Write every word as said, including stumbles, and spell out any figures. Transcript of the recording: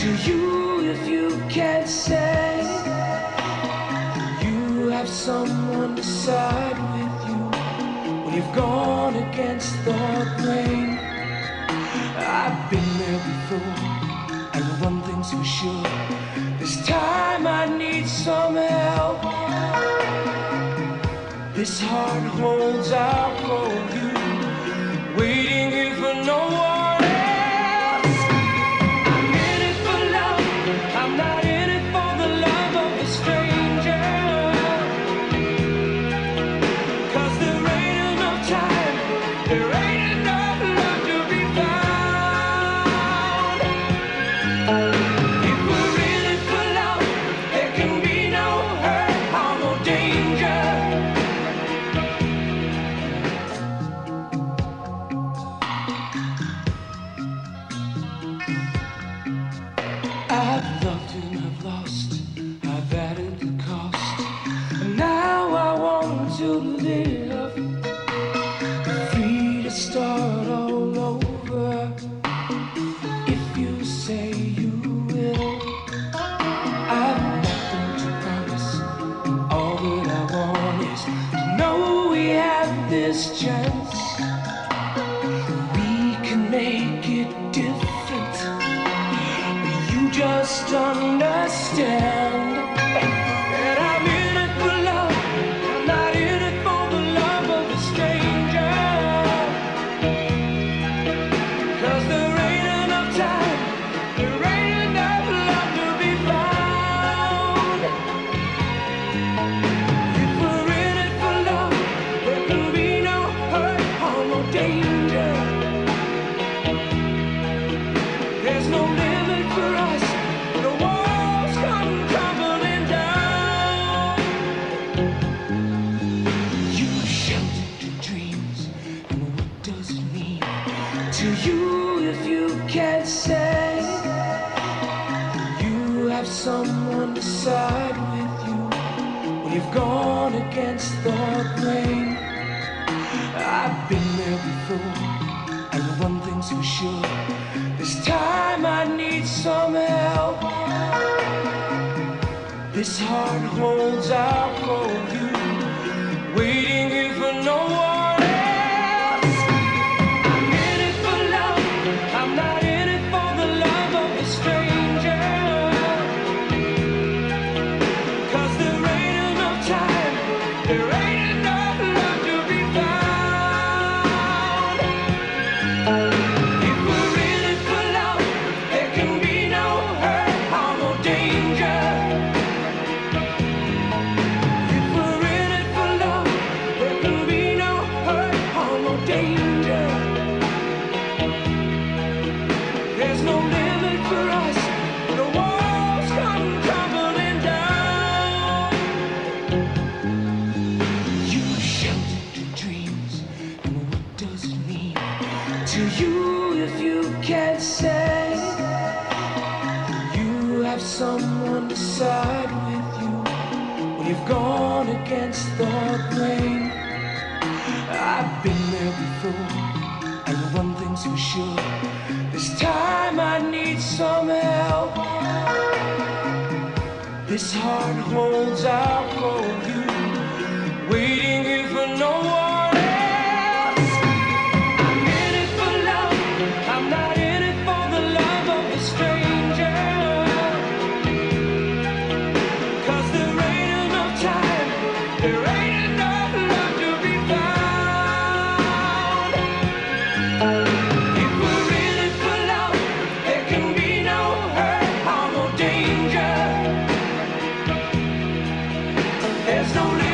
to you if you can't say you have someone to side with you when you've gone against the grain. I've been there before, and one thing's for sure, this time I need some help. This heart holds out for you, waiting here for no one else. I'm in it for love, I'm not in it for the love of a stranger. 'Cause there ain't enough time, there ain't enough love to be found. If we're in it for love, there can be no hurt or no danger. I've loved and I've lost, I've added the cost, and now I want to live free to start all over. If you say you will, I've nothing to promise, all that I want is to know we have this chance. We can make it different, you just understand that I'm in it for love, I'm not in it for the love of a stranger. 'Cause there ain't enough time, there ain't enough love to be found. If we're in it for love, there can be no hurt or no danger. There's no limit for us, the walls come tumbling down. You sheltered your dreams, and what does it mean to you if you can't say you have someone to side with you when you've gone against the grain? I've been there before, and one thing's for sure, this time I need some help. This heart holds out for you, waiting here for no one else. I'm in it for love, I'm not in it for the love of a stranger. 'Cause there ain't enough time, there ain't enough love to be found. If we're in it for love, there can be no hurt or no danger. If we're in it for love, there can be no hurt or no danger. There's no limit for us, the walls come tumbling down. You sheltered your dreams, and what does it mean to you if you can't say you have someone to side with you when you've gone against the grain? I've been there before, and one thing's for sure, this time I need some help. This heart holds out for you, waiting here for no one else. I'm in it for love, I'm not in it for the love of a stranger. 'Cause there ain't enough time, there ain't enough love to be found. If we're in it for love, there can be no hurt or no danger. There's no